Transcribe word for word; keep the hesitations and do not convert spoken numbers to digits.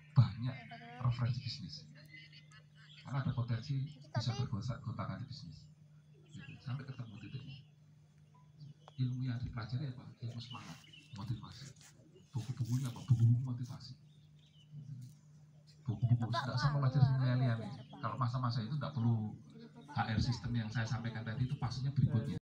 banyak referensi bisnis, karena ada potensi bisa bergonta-ganti bisnis gitu. Sampai ketemu titiknya. Ilmu yang dipelajari apa? Ilmu semangat, motivasi. Buku-bukunya apa? Buku-buku motivasi, buku-buku tidak sama belajar milenial. Kalau masa-masa itu tidak perlu H R sistem yang saya sampaikan tadi, itu pastinya berikutnya.